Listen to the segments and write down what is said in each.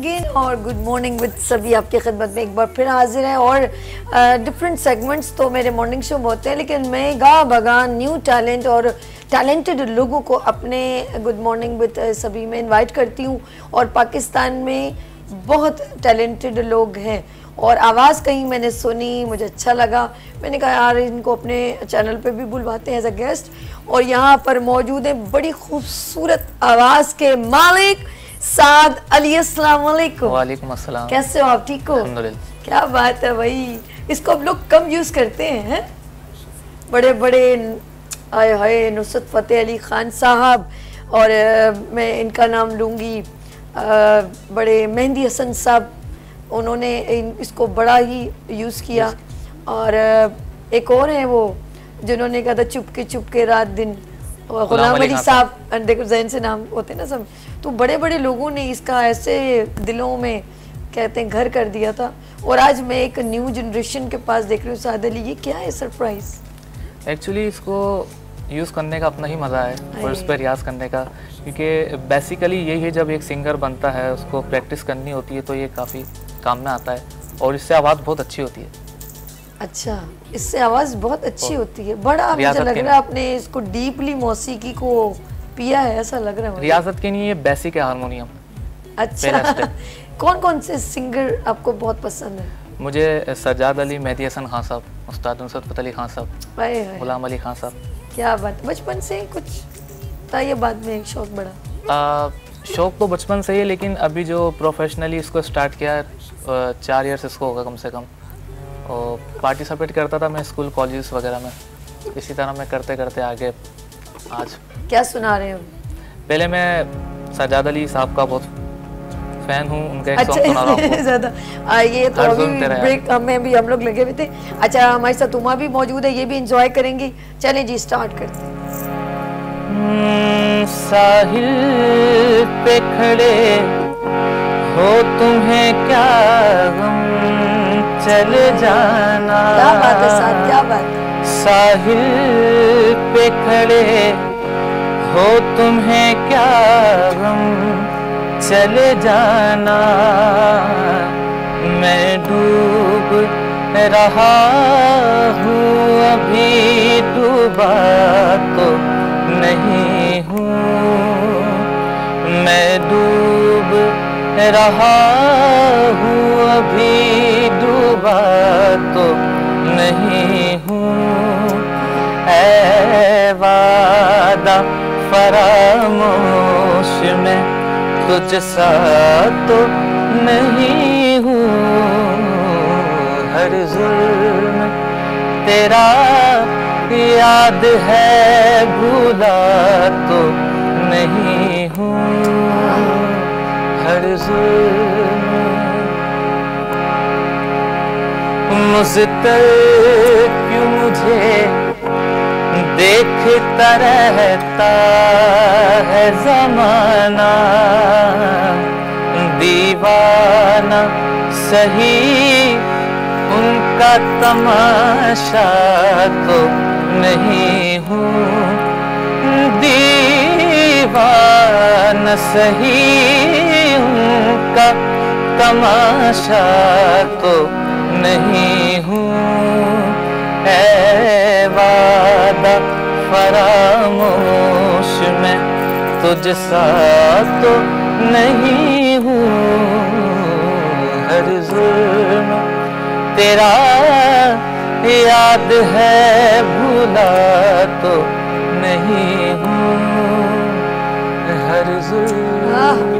Again और good morning with सभी आपकी खिदमत में एक बार फिर हाजिर है। और डिफरेंट सेगमेंट्स तो मेरे मॉर्निंग शो में होते हैं, लेकिन मैं गा बगा न्यू टैलेंट और टैलेंटेड लोगों को अपने गुड मॉर्निंग विद सभी में इनवाइट करती हूँ। और पाकिस्तान में बहुत टैलेंटेड लोग हैं और आवाज़ कहीं मैंने सुनी, मुझे अच्छा लगा, मैंने कहा यार इनको अपने चैनल पे भी बुलवाते हैं एज अ गेस्ट। और यहाँ पर मौजूद है बड़ी खूबसूरत आवाज़ के मालिक साद अली। अस्सलाम वालेकुम। वालेकुम अस्सलाम। कैसे हो आप? ठीक हो? अल्हम्दुलिल्लाह। क्या बात है भाई, इसको अब लोग कम यूज़ करते हैं। बड़े बड़े आए हाय नुसरत फ़तेह अली ख़ान साहब, और मैं इनका नाम लूँगी बड़े मेहंदी हसन साहब, उन्होंने इसको बड़ा ही यूज़ किया। और एक और है वो जिन्होंने कहा था चुपके रात दिन, गुलाम अली साहब, देखो जहन से नाम होते ना सब, तो बड़े बड़े लोगों ने इसका ऐसे दिलों में कहते हैं घर कर दिया था। और आज मैं एक न्यू जनरेशन के पास देख रही हूँ साद अली, ये क्या है सरप्राइज? एक्चुअली इसको यूज़ करने का अपना ही मज़ा है और उस पर रियाज़ करने का, क्योंकि बेसिकली यही है, जब एक सिंगर बनता है उसको प्रैक्टिस करनी होती है तो ये काफ़ी काम में आता है और इससे आवाज़ बहुत अच्छी होती है। अच्छा, इससे आवाज़ बहुत अच्छी होती है। बड़ा मुझे लग रहा है आपने इसको डीपली मौसीकी को पिया है, ऐसा लग रहा है। रियाजत के लिए ये बेसिक है हारमोनियम। अच्छा कौन कौन से सिंगर आपको बहुत पसंद है? मुझे सज्जाद अली, मेहदी हसन खान साहब, उस्ताद नुसरत फ़तेह अली खान साहब, गुलाम अली खान साहब। क्या बात, बचपन से कुछ था ये बाद में शौक बड़ा? शौक तो बचपन से ही है, लेकिन अभी जो प्रोफेशनली इसको स्टार्ट किया 4 ईयर्स इसको होगा कम से कम। और पार्टिसिपेट करता था मैं स्कूल कॉलेज वगैरह में, इसी तरह मैं करते करते आगे आज। क्या सुना रहे हो? पहले मैं सज्जाद अली साहब का बहुत फैन हूँ, उनका एक सॉन्ग सुना रहा हूँ ज़्यादा। ये तो अभी ब्रेक में भी हम लोग लगे हुए थे। अच्छा, हमारे साथ उमा भी मौजूद है, ये भी एंजॉय करेंगी। चलें जी, स्टार्ट करते हैं। साहिल पे खड़े हो तुम्हें क्या गम, चले जाना। क्या बात है साहब, क्या बात। साहिल पे खड़े हो तुम्हें क्या गम, चले जाना। मैं डूब रहा हूँ अभी डूबा तो नहीं हूँ, मैं डूब रहा हूँ अभी डूबा तो नहीं हूँ। ऐ वादा फरामोश में तुझ सा तो नहीं हूँ, हर जुल्म तेरा याद है भूला तो नहीं हूँ, हर जुल्म मुझतर क्यों मुझे देखता रहता है ज़माना, दीवाना सही उनका तमाशा तो नहीं हूँ, दीवाना सही उनका तमाशा तो नहीं हूँ। ऐ वादा फरामोश में तुझ सा तो नहीं हूँ, हर जुल्म तेरा याद है भूला तो नहीं हूँ, हर जुल्म।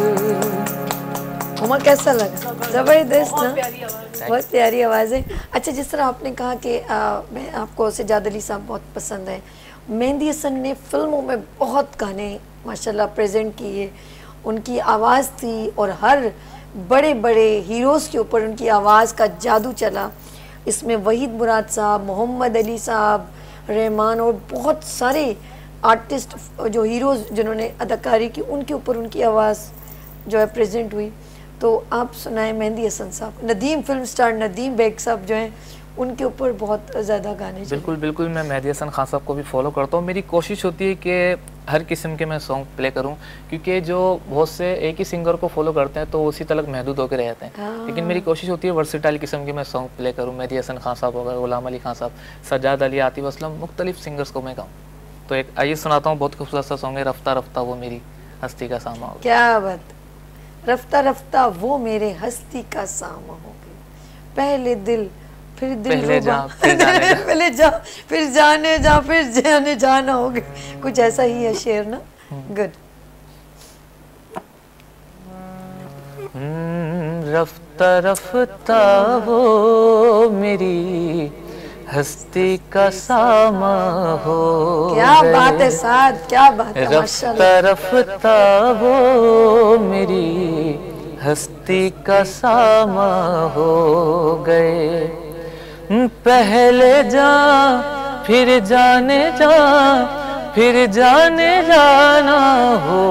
उमा कैसा लगा? जबरदस्त ना, बहुत प्यारी आवाज़ है। अच्छा, जिस तरह आपने कहा कि मैं आपको सज्जाद अली साहब बहुत पसंद है, मेहंदी हसन ने फिल्मों में बहुत गाने माशाल्लाह प्रेजेंट किए, उनकी आवाज़ थी और हर बड़े बड़े हीरोज़ के ऊपर उनकी आवाज़ का जादू चला। इसमें वहीद मुराद साहब, मोहम्मद अली साहब, रहमान और बहुत सारे आर्टिस्ट जो हीरोज़ जिन्होंने अदाकारी की, उनके ऊपर उनकी आवाज़ जो है प्रेजेंट हुई। तो आप सुनाएं मेहंदी हसन साहब, नदीम फिल्म स्टार नदीम बेग साहब जो हैं उनके ऊपर बहुत ज़्यादा गाने। बिल्कुल बिल्कुल, मैं मेहदी हसन खान साहब को भी फॉलो करता हूँ। मेरी कोशिश होती है कि हर किस्म के मैं सॉन्ग प्ले करूं, क्योंकि जो बहुत से एक ही सिंगर को फॉलो करते हैं तो उसी तलक महदूद होकर रहते हैं। लेकिन मेरी कोशिश होती है वर्सेटाइल किस्म के मैं सॉन्ग प्ले करूं। मेहदी हसन खान साहब हो गए, गुलाम अली खान साहब, सज्जाद अली, आतिफ असलम, मुख्तलिफ सिंगर्स को मैं गाऊँ। तो एक आइए सुनाता हूँ, बहुत खूबसूरत सा सॉन्ग है, रफ्ता रफ्ता वो मेरी हस्ती का सामा हो गया। क्या बात, रफ्ता रफ्ता वो मेरे हस्ती का सामा हो गया, पहले दिल फिर दिल पहले रुबा, जा फिर जाने जा। पहले जा फिर जाने जा फिर जाने जाना हो गया, कुछ ऐसा ही है शेर ना। गुड। रफ्ता रफ्ता वो मेरी हस्ती का सामा हो क्या बात है साद, क्या बात है, रफ्ता माशाल्लाह। रफ्ता वो मेरी हस्ती का सामा हो गए, पहले जा फिर जाने जा फिर जाने जाना हो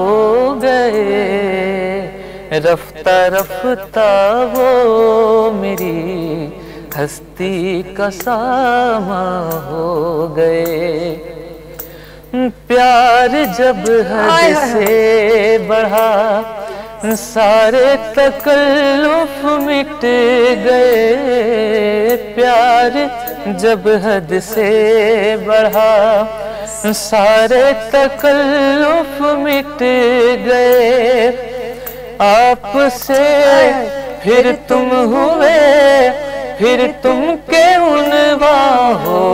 गए, रफ्ता रफ्ता वो मेरी हस्ती का सामा हो गए, प्यार जब हद से बढ़ा सारे तकल्लुफ मिट गए, प्यार जब हद से बढ़ा सारे तकल्लुफ मिट गए, आपसे फिर तुम हुए फिर तुम के उनवा हो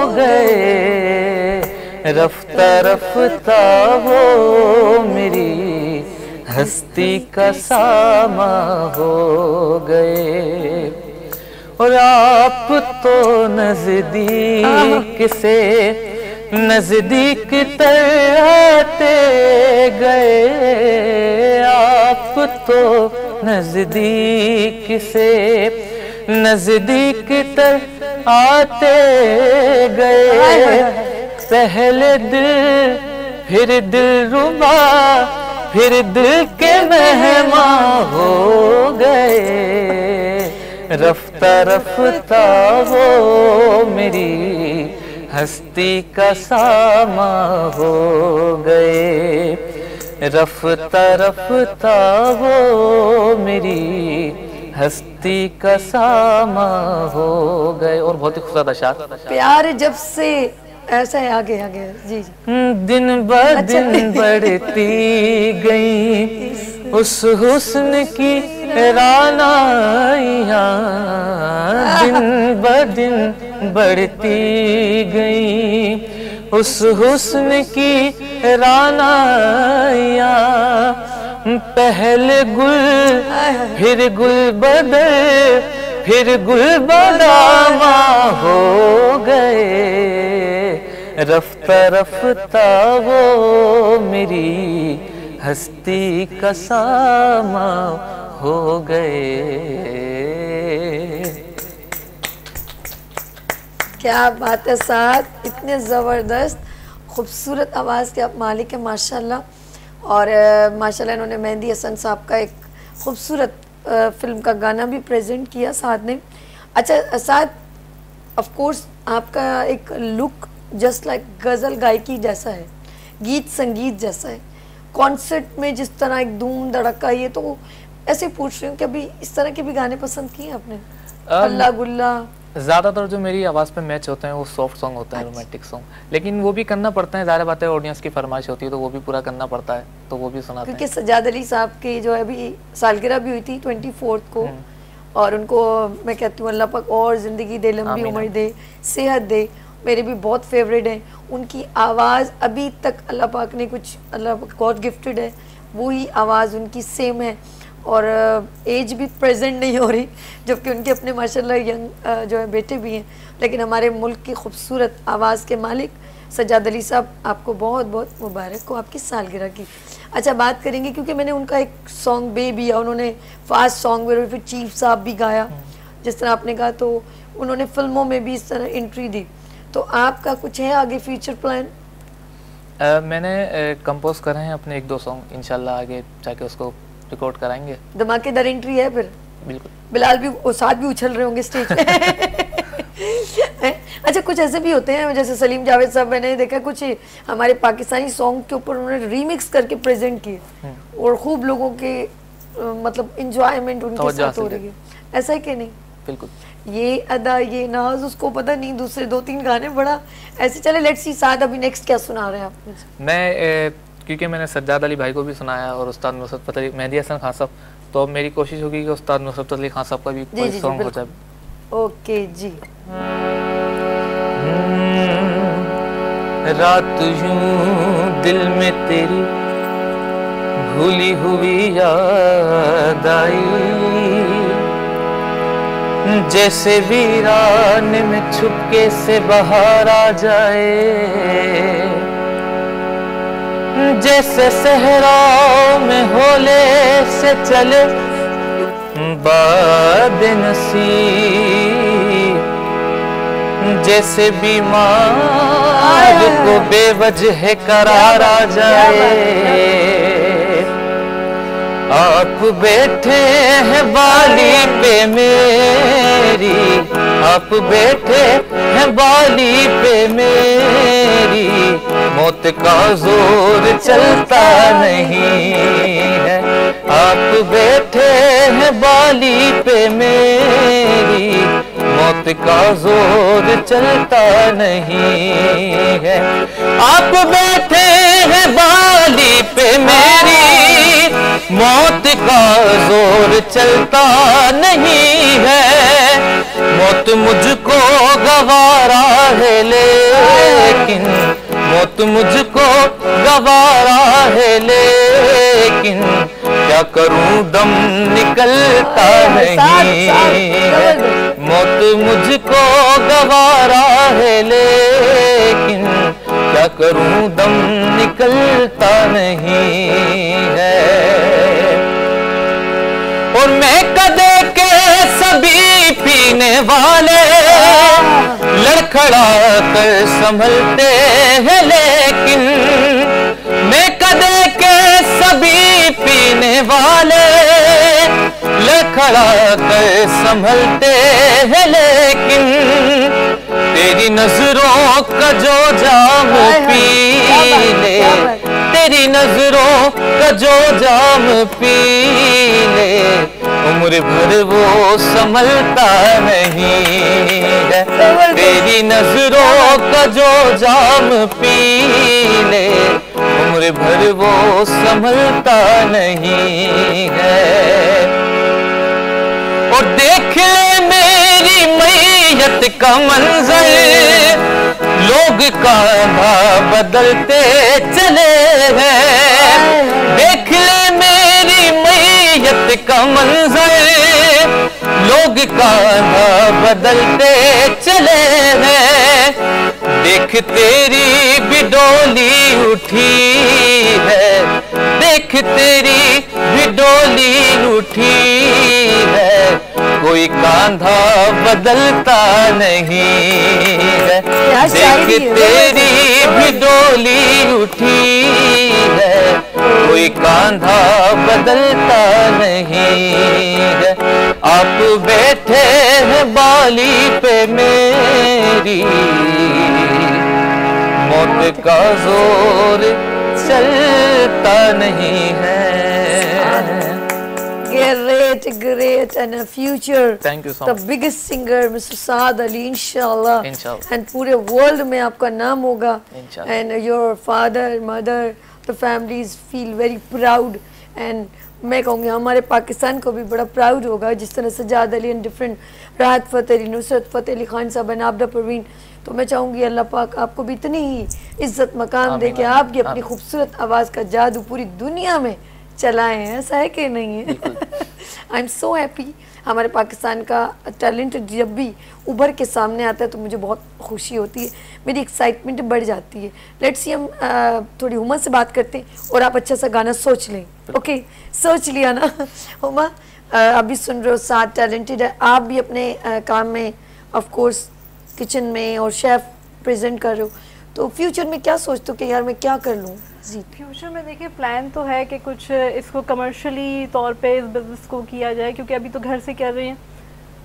गए, रफ्ता रफ्ता वो मेरी हस्ती का सामा हो गए, और आप तो नजदीक से नजदीक तर आते गए, आप तो नजदीक से नजदीक तर आते गए, पहले दिल फिर दिल रुबा फिर दिल के मेहमान हो गए, रफ्ता रफ्ता वो मेरी हस्ती का सामा हो गए, रफ्ता रफ्ता वो मेरी हस्ती का सामा हो गए। और बहुत ही खूबसूरत अशार। प्यार जब से ऐसा है, आगे आगे जी जी। दिन ब दिन बढ़ती गई उस हुस्न की रानाइयाँ, दिन ब दिन बढ़ती गई उस हुस्न की रानाइयाँ, पहले गुल फिर गुल बदल फिर गुल बदामा हो गए, रफ्ता रफ्ता वो मेरी हस्ती का सामा हो गए। क्या बात है साद, इतने ज़बरदस्त खूबसूरत आवाज़ के आप मालिक हैं माशाल्लाह। और माशाल्लाह इन्होंने मेहदी हसन साहब का एक खूबसूरत फिल्म का गाना भी प्रेजेंट किया साद ने। अच्छा साद, ऑफ कोर्स आपका एक लुक जस्ट लाइक गज़ल गायकी जैसा है, गीत संगीत जैसा है। कॉन्सर्ट में जिस तरह एक धूम धड़का, ये तो ऐसे पूछ रही हूँ कि अभी इस तरह के भी गाने पसंद किए आपने? अल्लाह गुल्ला ज़्यादातर जो मेरी आवाज़ पे मैच होते हैं वो सॉफ्ट सॉन्ग होते हैं, रोमांटिक सॉन्ग, लेकिन वो भी करना पड़ता है, ज़ाहिर बात है ऑडियंस की फरमाइश होती है तो वो भी पूरा करना पड़ता है, तो वो भी सुनाते हैं। क्योंकि सज्जाद अली साहब की जो है अभी सालगिरह भी हुई थी 24 को, और उनको मैं कहती हूँ अल्लाह पाक और ज़िंदगी दे, लंबी उम्र दे, सेहत दे। मेरे भी बहुत फेवरेट हैं, उनकी आवाज़ अभी तक अल्लाह पाक ने कुछ, अल्लाह गॉड गिफ्टेड है, वही आवाज़ उनकी सेम है और एज भी प्रेजेंट नहीं हो रही, जबकि उनके अपने माशाल्लाह यंग जो है बेटे भी हैं। लेकिन हमारे मुल्क की खूबसूरत आवाज़ के मालिक सज्जाद अली साहब, आपको बहुत बहुत मुबारक हो आपकी सालगिरह की। अच्छा बात करेंगे, क्योंकि मैंने उनका एक सॉन्ग बेबी है, उन्होंने फास्ट सॉन्ग में फिर चीफ साहब भी गाया जिस तरह आपने कहा, तो उन्होंने फिल्मों में भी इस तरह एंट्री दी। तो आपका कुछ है आगे फ्यूचर प्लान? मैंने कंपोज करे हैं अपने 1-2 सॉन्ग, इंशाल्लाह आगे जाके उसको रिकॉर्ड कराएंगे। धमाकेदार एंट्री है फिर? बिल्कुल। बिलाल भी और साथ भी उछल रहे होंगे स्टेज पे। अच्छा, कुछ ऐसे भी होते हैं जैसे सलीम जावेद साहब, मैंने देखा कुछ हमारे पाकिस्तानी सॉन्ग के ऊपर उन्होंने रीमिक्स करके प्रेजेंट किए और खूब लोगों के मतलब इंजॉयमेंट उनके साथ हो रही है, ऐसा है कि नहीं? बिल्कुल। ये अदा ये नाज उसको पता नहीं, दूसरे 2-3 गाने बड़ा ऐसे चले। लेट्स सी साद अभी नेक्स्ट क्या सुना रहे हैं आप मुझे? मैं क्योंकि मैंने सज्जाद अली भाई को भी सुनाया और उस्ताद नुसरत फतेह अली, मेहदी हसन खान साहब, तो अब मेरी कोशिश होगी कि उस्ताद नुसरत अली खान साहब का भी कोई सॉन्ग हो जाए। ओके जी। रात यूं दिल में तेरी भूली हुई याद आई, जैसे वीरान में छुपके से बाहर आ जाए, जैसे सहराओं में होले से चले बादनसी, जैसे बीमार को बेवजह करार आ जाए। आप बैठे हैं बाली पे मेरी, आप बैठे हैं बाली पे मेरी, मौत का जोर चलता नहीं है। आप बैठे हैं बाली पे मेरी, मौत का जोर चलता नहीं है। आप बैठे हैं बाली पे मेरी, मौत का जोर चलता नहीं है। मौत मुझको गवारा है लेकिन, मौत मुझको गवारा है लेकिन, क्या करूं दम निकलता नहीं है। मौत मुझको गवारा है लेकिन, क्या करूं दम निकलता नहीं है। और मैं कदे के सभी पीने वाले लड़खड़ा कर संभलते हैं लेकिन, मैं कदे के सभी पीने वाले लड़खड़ा कर संभलते हैं लेकिन, तेरी नजरों का जो जाम पी ले, तेरी नजरों का जो जाम पी ले, उम्र भर वो संभलता नहीं है। तेरी नजरों का जो जाम पी ले, उम्र भर वो संभलता नहीं है। और देख ले मेरी मैयत का मंजर, लोग कांधा बदलते चले हैं। देख ले मेरी मैयत का मंजर, लोग कांधा बदलते चले हैं। देख तेरी भी डोली उठी है, देख तेरी भी डोली उठी है, कोई कांधा बदलता नहीं है। देख तेरी भी डोली उठी है, कोई कांधा बदलता नहीं है। आप बैठे हैं बाली पे मेरी, मौत का जोर चलता नहीं है। Great and a future. Thank you so the much. biggest singer Mr. Saad Ali, inshallah. Inshallah. And पूरे world में आपका नाम होगा. Inshallah. And your father, mother, the families feel very proud. And मैं कहूँगी हमारे पाकिस्तान को भी बड़ा प्राउड होगा जिस तरह सज्जाद अली एंड डिफरेंट राहत फ़तेह अली, नुसरत फ़तेह अली खान साहब एंड आबदा परवीन। तो मैं चाहूँगी अल्लाह पाक आपको भी इतनी ही इज्जत मकाम दे कि आपकी अपनी खूबसूरत आवाज़ का जादू पूरी दुनिया में चलाए हैं, ऐसा है कि नहीं है? I am so happy. हमारे पाकिस्तान का टैलेंट जब भी उभर के सामने आता है तो मुझे बहुत खुशी होती है, मेरी एक्साइटमेंट बढ़ जाती है। लेट्स सी हम थोड़ी हुमा से बात करते हैं और आप अच्छा सा गाना सोच लें। ओके, सोच लिया ना? हुमा अभी सुन रहे हो, साथ टैलेंटेड है, आप भी अपने काम में ऑफ कोर्स किचन में और शेफ प्रेजेंट कर रहे हो, तो फ्यूचर में क्या सोचते हो कि यार मैं क्या कर लूँ? जी, फ्यूचर में देखिए प्लान तो है कि कुछ इसको कमर्शियली तौर पे इस बिज़नेस को किया जाए, क्योंकि अभी तो घर से कर रहे हैं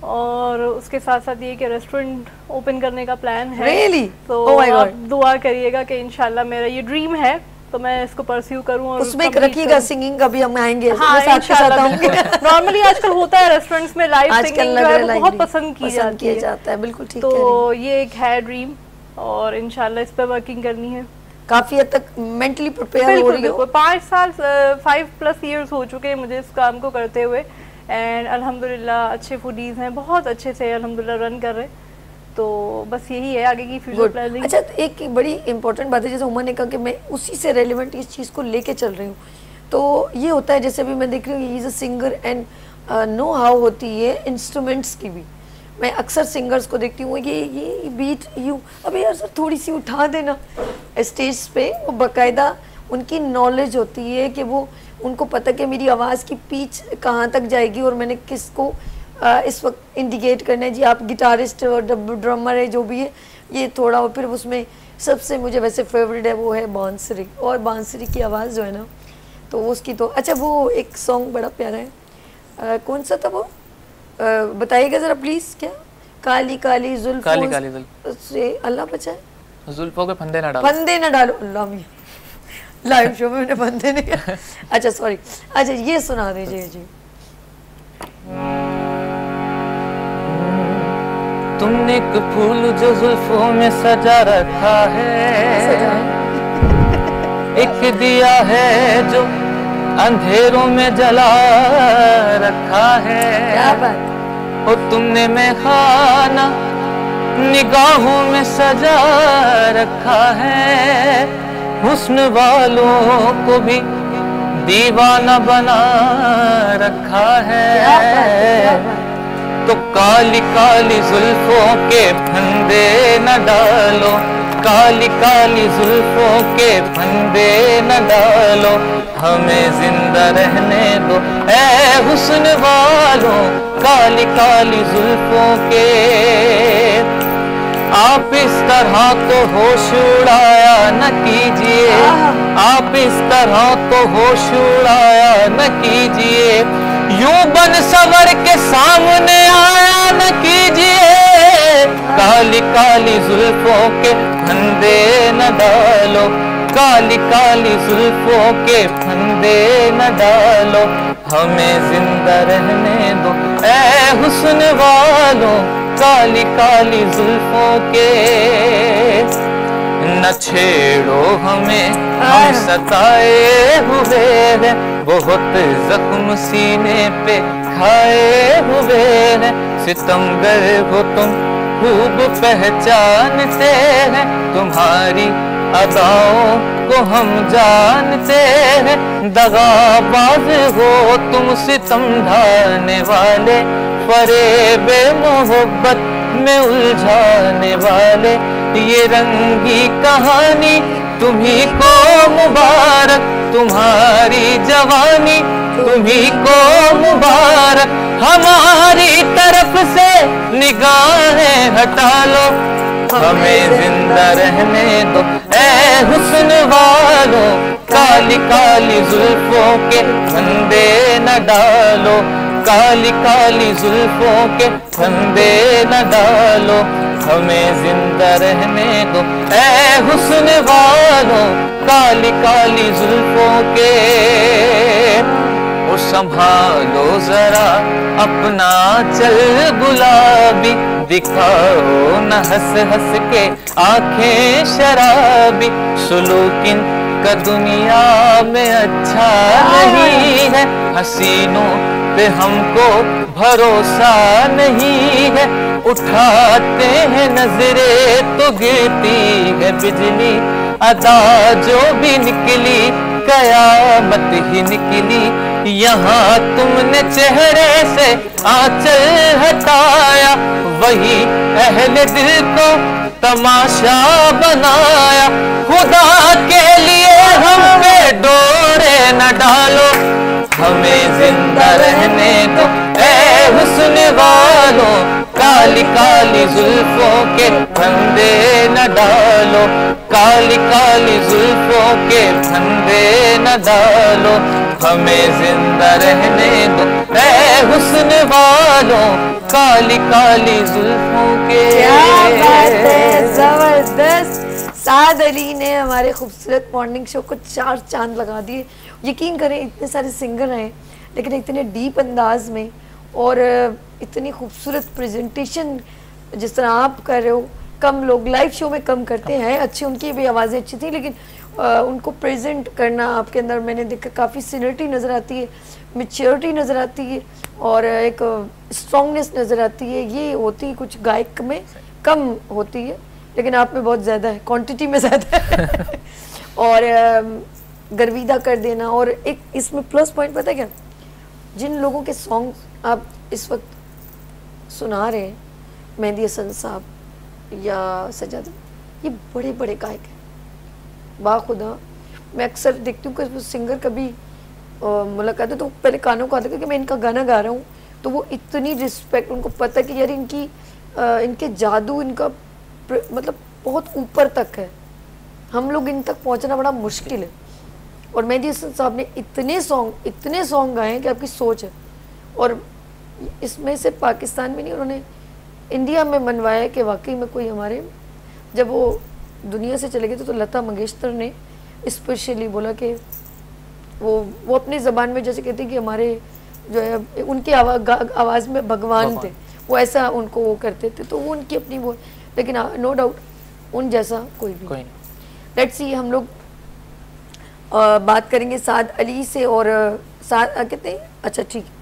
और उसके साथ साथ ये कि रेस्टोरेंट ओपन करने का प्लान है। Really? तो Oh my God. आप दुआ करिएगा कि इंशाल्लाह, मेरा ये ड्रीम है तो मैं इसको परस्यू करूं और उसमें रखिएगा सिंगिंग का भी, हम आएंगे। हाँ, मैं साथ के साथ आऊंगी। नॉर्मली आजकल होता है रेस्टोरेंट्स में लाइव सिंगिंग जो है वो बहुत पसंद की जाता है। बिल्कुल ठीक है। तो ये एक है ड्रीम और इंशाल्लाह इस पे वर्किंग करनी है। काफी हद तक मेंटली प्रिपेयर हो रही हो? 5 साल 5+ इयर्स हो चुके हैं मुझे इस काम को करते हुए एंड अल्हम्दुलिल्लाह अच्छे फूडीज हैं, बहुत अच्छे से अल्हम्दुलिल्लाह रन कर रहे हैं। तो बस यही है आगे की फ्यूचर प्लानिंग। अच्छा, तो एक बड़ी इंपॉर्टेंट बात है, जैसे उमर ने कहा कि मैं उसी से रेलिवेंट इस चीज़ को लेके चल रही हूँ, तो ये होता है जैसे अभी मैं देख रही हूँ, he is a singer and know how होती है इंस्ट्रूमेंट्स की भी। मैं अक्सर सिंगर्स को देखती हूँ, ये बीट यूँ, अबे यार सर थोड़ी सी उठा देना स्टेज पे। वो बाकायदा उनकी नॉलेज होती है कि वो उनको पता कि मेरी आवाज़ की पिच कहाँ तक जाएगी और मैंने किसको इस वक्त इंडिकेट करना है। जी आप गिटारिस्ट और ड्रमर है जो भी है, ये थोड़ा, और फिर उसमें सबसे मुझे वैसे फेवरेट है वो है बांसुरी, और बांसुरी की आवाज़ जो है ना, तो उसकी तो अच्छा वो एक सॉन्ग बड़ा प्यारा है, कौन सा था वो, बताइएगा ज़रा प्लीज़। क्या? काली काली जुल्फ, काली काली जुल्फ से अल्लाह बचाए, जुल्फों के फंदे ना डालो, फंदे ना डालो। अल्लाह मियां, लाइव शो में मैंने फंदे नहीं। अच्छा सॉरी, अच्छा ये सुना दीजिए जी। तुमने एक फूल जो जुल्फों में सजा रखा है, एक दिया है जो अंधेरों में जला रखा है। क्या बात। और तुमने मैं खाना निगाहों में सजा रखा है, हुस्न वालों को भी दीवाना बना रखा है। तो काली काली जुल्फों के फंदे न डालो, काली काली जुल्फों के फंदे न डालो, हमें जिंदा रहने दो ऐ हुस्न वालों, काली काली जुल्फों के। आप इस तरह तो होश उड़ाया न कीजिए, आप इस तरह तो होश उड़ाया न कीजिए, यूं बन सवर के सामने आया न कीजिए, काली काली जुल्फों के फंदे न डालो, काली काली जुल्फों के फंदे न डालो, हमें जिंदा रहने दो ऐ हुस्न वालों, काली काली जुल्फों के। न छेड़ो हमें, हम सताए हुए हैं, बहुत जख्म सीने पे खाए हुए हैं, सितमगर हो तुम खूब पहचानते हैं, तुम्हारी अदाओं को हम जानते हैं, दगाबाज हो तुम सितम ढाने वाले, फरेबे मोहब्बत में उलझाने वाले, ये रंगी कहानी तुम्ही को मुबारक, तुम्हारी जवानी तुम्ही को मुबारक, हमारी तरफ से निगाहें हटा लो, हमें जिंदा रहने दो ऐ हुस्न वालों, काली काली जुल्फों के फंदे न डालो, काली काली जुल्फों के फंदे न डालो, हमें जिंदा रहने दो ऐ हुस्न वालों, काली काली जुल्फों के। ओ संभालो जरा अपना चल गुलाबी, दिखाओ न हंस हंस के आंखें शराबी, सुलूकिन का दुनिया में अच्छा नहीं है, हसीनों पे हमको भरोसा नहीं है, उठाते हैं नजरे तो गिरती है बिजली, अदा जो भी निकली कयामत ही निकली, यहाँ तुमने चेहरे से आंचल हटाया, वही अहले दिल को तमाशा बनाया, खुदा के लिए हम पे डोरे न डालो, हमें जिंदा रहने दो ऐ हुस्न वालों, काली काली जुल्फों के फंदे न डालो, काली काली जुल्फों के फंदे न डालो, हमें जिंदा रहने दो ऐ हुस्न वालों, काली काली जुल्फों के। क्या बात है, जबरदस्त। साद अली ने हमारे खूबसूरत मॉर्निंग शो को 4 चांद लगा दिए। यकीन करें इतने सारे सिंगर हैं लेकिन इतने डीप अंदाज में और इतनी खूबसूरत प्रेजेंटेशन जिस तरह आप कर रहे हो। कम लोग लाइव शो में कम करते हैं, अच्छी उनकी भी आवाज़ें अच्छी थी लेकिन उनको प्रेजेंट करना आपके अंदर मैंने देखा काफ़ी सीनियरिटी नज़र आती है, मैच्योरिटी नज़र आती है और एक स्ट्रॉन्गनेस नज़र आती है। ये होती है कुछ गायक में कम होती है लेकिन आप में बहुत ज़्यादा है, क्वांटिटी में ज़्यादा है और गर्विदा कर देना। और एक इसमें प्लस पॉइंट पता है क्या, जिन लोगों के सॉन्ग आप इस वक्त सुना रहे हैं, मेहंदी हसन साहब या सजाद, ये बड़े बड़े गायक हैं बाखुदा। मैं अक्सर देखती हूँ कि वो सिंगर कभी मुलाकात है तो पहले कानों को आता है कि मैं इनका गाना गा रहा हूँ तो वो इतनी रिस्पेक्ट, उनको पता है कि यार इनके जादू, इनका मतलब बहुत ऊपर तक है, हम लोग इन तक पहुँचना बड़ा मुश्किल है। और मेहंदी हसन साहब ने इतने सॉन्ग गाए हैं कि आपकी सोच है। और इसमें से पाकिस्तान में नहीं, उन्होंने इंडिया में मनवाया कि वाकई में कोई हमारे, जब वो दुनिया से चले गए तो लता मंगेशकर ने स्पेशली बोला कि वो अपनी ज़बान में जैसे कहते हैं कि हमारे जो है उनकी आवाज़ में भगवान थे, वो ऐसा उनको वो करते थे। तो वो उनकी अपनी वो, लेकिन नो डाउट उन जैसा कोई भी नहीं। लेट्स सी, हम लोग बात करेंगे साद अली से और साद कहते हैं, अच्छा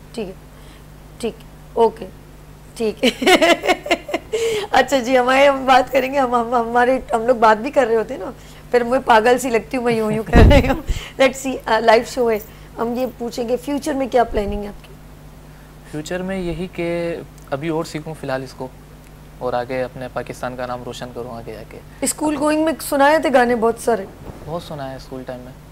ठीक ओके ठीक है अच्छा जी, हम बात करेंगे, हम लोग बात भी कर रहे होते हैं ना, फिर मैं पागल सी लगती हूँ, मैं यूं कर रही हूँ। लेट्स सी, लाइव शो है, हम ये पूछेंगे फ्यूचर में क्या प्लानिंग है आपकी? फ्यूचर में यही कि अभी और सीखूं फिलहाल इसको और आगे अपने पाकिस्तान का नाम रोशन करूं आगे जाके। स्कूल गोइंग में सुनाए थे गाने बहुत सारे? बहुत सुना है स्कूल टाइम में,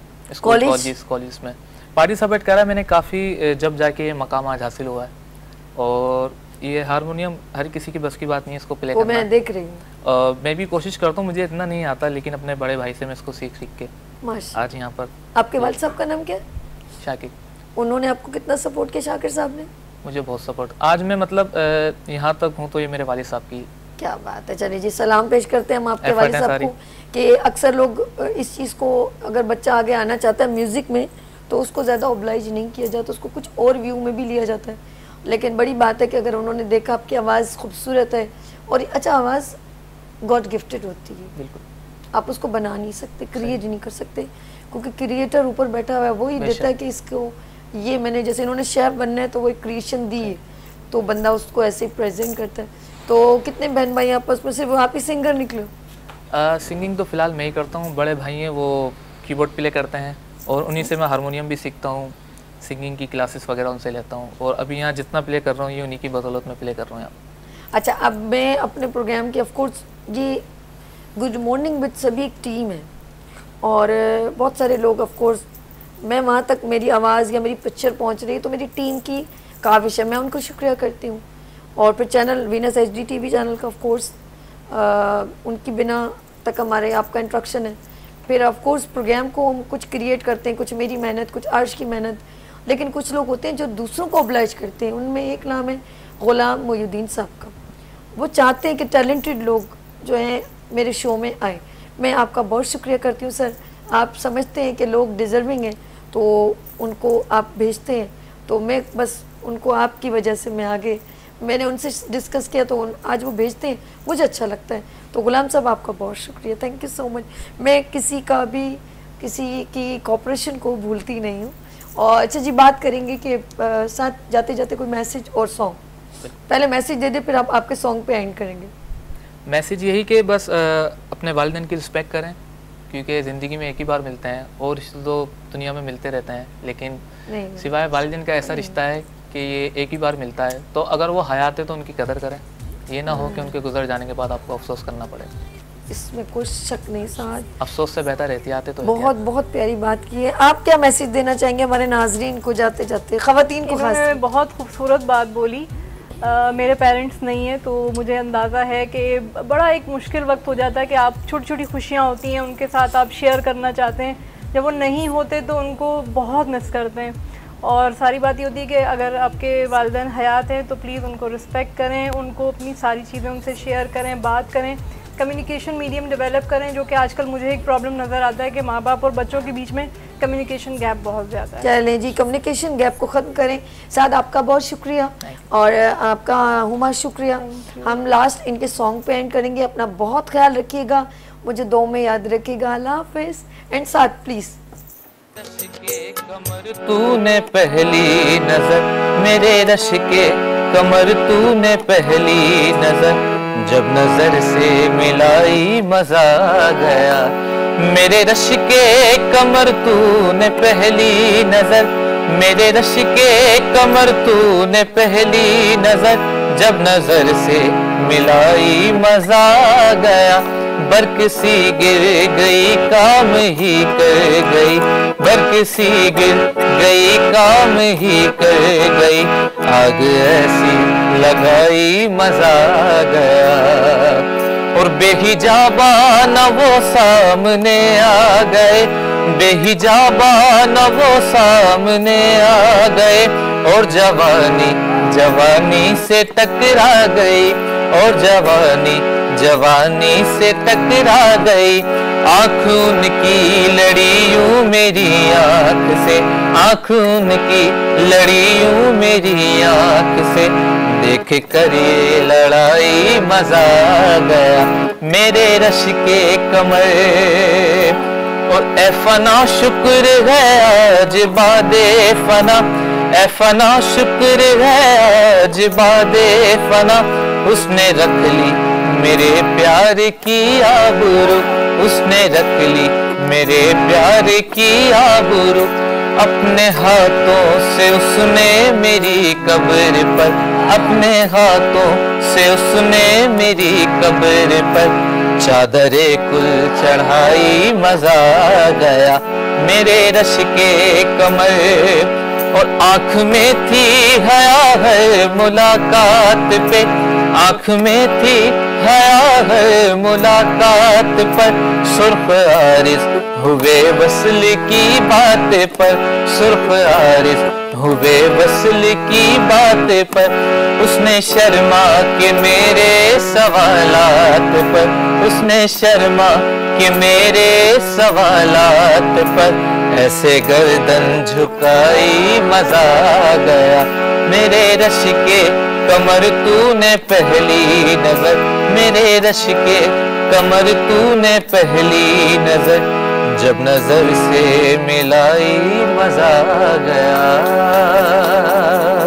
कॉलेज में पार्टिसिपेट करा मैंने काफ़ी, जब जाके ये मकाम आज हासिल हुआ है। और ये हारमोनियम हर किसी की बस की बात नहीं है इसको प्ले करना। मैं देख रही हूँ, मैं भी कोशिश करता हूँ, मुझे इतना नहीं आता लेकिन अपने बड़े भाई से मैं इसको सीख के आज यहाँ पर। आपके वालिद साहब का नाम क्या है? शाकिर। उन्होंने आपको कितना सपोर्ट किया शाकिर साहब ने? मुझे बहुत सपोर्ट, आज मैं मतलब यहाँ तक हूँ तो ये मेरे वालिद साहब की। क्या बात है। चलिए जी, सलाम पेश करते हैं हम आपके वालिद साहब को कि अक्सर लोग इस चीज़ को, अगर बच्चा आगे आना चाहता है म्यूज़िक में तो उसको ज़्यादा ओब्लाइज नहीं किया जाता, उसको कुछ और व्यू में भी लिया जाता है। लेकिन बड़ी बात है कि अगर उन्होंने देखा आपकी आवाज़ खूबसूरत है और अच्छा, आवाज़ गॉड गिफ्टेड होती है, बिल्कुल आप उसको बना नहीं सकते, क्रिएट नहीं कर सकते, क्योंकि क्रिएटर ऊपर बैठा हुआ है, वही देता है कि इसको ये मैंने, जैसे इन्होंने शेफ बनना है तो वो एक क्रिएशन दी है तो बंदा उसको ऐसे ही प्रेजेंट करता है। तो कितने बहन भाई आपस में, सिर्फ आप ही सिंगर निकले? सिंगिंग तो फिलहाल मैं ही करता हूँ, बड़े भाई हैं वो कीबोर्ड प्ले करते हैं और उन्हीं से मैं हारमोनियम भी सीखता हूँ, सिंगिंग की क्लासेस वगैरह उनसे लेता हूँ और अभी यहाँ जितना प्ले कर रहा हूँ ये उन्हीं की बदौलत में प्ले कर रहा हूँ यहाँ। अच्छा, अब मैं अपने प्रोग्राम की, ऑफ कोर्स ये गुड मॉर्निंग विद सभी एक टीम है और बहुत सारे लोग, ऑफ कोर्स मैं वहाँ तक मेरी आवाज़ या मेरी पिक्चर पहुँच रही है तो मेरी टीम की काविश है, मैं उनको शुक्रिया करती हूँ। और फिर channel Venus HD TV channel का, ऑफ कोर्स उनकी बिना तक हमारे आपका इंट्रक्शन है। फिर ऑफ कोर्स प्रोग्राम को हम कुछ क्रिएट करते हैं, कुछ मेरी मेहनत, कुछ अर्श की मेहनत, लेकिन कुछ लोग होते हैं जो दूसरों को ऑब्लाइज करते हैं। उनमें एक नाम है गुलाम मोहुद्दीन साहब का। वो चाहते हैं कि टैलेंटेड लोग जो हैं मेरे शो में आए। मैं आपका बहुत शुक्रिया करती हूँ सर, आप समझते हैं कि लोग डिज़र्विंग हैं तो उनको आप भेजते हैं, तो मैं बस उनको आपकी वजह से मैं आगे, मैंने उनसे डिस्कस किया तो आज वो भेजते हैं, मुझे अच्छा लगता है। तो गुलाम साहब आपका बहुत शुक्रिया, थैंक यू सो मच। मैं किसी की कॉपरेशन को भूलती नहीं हूँ। और अच्छा जी, बात करेंगे कि साथ जाते जाते कोई मैसेज और सॉन्ग, पहले मैसेज दे दे फिर आप आपके सॉन्ग पे एंड करेंगे। मैसेज यही कि बस अपने वालिदैन की रिस्पेक्ट करें, क्योंकि ज़िंदगी में एक ही बार मिलते हैं और रिश्ते तो दुनिया में मिलते रहते हैं, लेकिन सिवाय वालिदैन का ऐसा रिश्ता है कि ये एक ही बार मिलता है। तो अगर वो हयात है तो उनकी कदर करें, ये ना हो कि उनके गुजर जाने के बाद आपको अफसोस करना पड़े। इसमें कोई शक नहीं साहब, अफसोस से बेहतर एहतियात है। तो बहुत प्यारी बात की है। आप क्या मैसेज देना चाहेंगे हमारे नाजरीन को जाते जाते, ख़वातीन को खास? बहुत खूबसूरत बात बोली। मेरे पेरेंट्स नहीं है तो मुझे अंदाज़ा है कि बड़ा एक मुश्किल वक्त हो जाता है कि आप छोटी छोटी खुशियाँ होती हैं उनके साथ आप शेयर करना चाहते हैं, जब वो नहीं होते तो उनको बहुत मिस करते हैं। और सारी बात ये होती है कि अगर आपके वालिदैन हयात हैं तो प्लीज़ उनको रिस्पेक्ट करें, उनको अपनी सारी चीज़ें उनसे शेयर करें, बात करें, कम्युनिकेशन मीडियम डेवलप करें, जो कि आजकल मुझे एक प्रॉब्लम नज़र आता है कि माँ बाप और बच्चों के बीच में कम्युनिकेशन गैप बहुत ज़्यादा है। चलें जी, कम्युनिकेशन गैप को ख़त्म करें। साथ आपका बहुत शुक्रिया और आपका हुमा शुक्रिया। हम लास्ट इनके सॉन्ग पे एंड करेंगे। अपना बहुत ख्याल रखिएगा, मुझे दो में याद रखिएगा। अल्लाह हाफिज़। एंड साथ प्लीज़ कमर तूने पहली नजर, मेरे रश के कमर तूने पहली नजर, जब नजर से मिलाई मजा आ गया। मेरे रश के कमर तूने पहली नजर, मेरे रश के कमर तूने पहली नजर, जब नजर से मिलाई मजा आ गया। बरक सी गिर गई काम ही कर गई, बरक सी गिर गई काम ही कर गई, आग ऐसी लगाई मजा आ गया। और बेहिजाबा न वो सामने आ गए, बेहिजाबा न वो सामने आ गए, और जवानी जवानी से टकरा गई, और जवानी जवानी से टकरा गई। आँख उनकी लड़ी यूं मेरी आँख से, आँख उनकी लड़ी यूं मेरी आँख से, देख कर ये लड़ाई मजा आ गया। मेरे रश के कमर और ए फना शुक्र है आज बादे फना, ए फना शुक्र है आज बादे फना, उसने रख ली मेरे प्यार की आबरू, उसने रख ली मेरे प्यार की आबरू। अपने हाथों से उसने मेरी कब्र पर, अपने हाथों से उसने मेरी कब्र पर चादरे कुल चढ़ाई मजा आ गया। मेरे रश के कमर और आँख में थी हया है मुलाकात पे, आँख में थी हया है मुलाकात पर, सुर्ख आरिज़ हुए वसल की बात पर, सुर्ख आरिज़ हुए वसल की बात पर, उसने शर्मा के मेरे सवालात पर, उसने शर्मा के मेरे सवालात पर, ऐसे गर्दन झुकाई मजा आ गया। मेरे रश के कमर तूने पहली नजर, मेरे रश के कमर तूने पहली नजर, जब नजर से मिलाई मजा आ गया।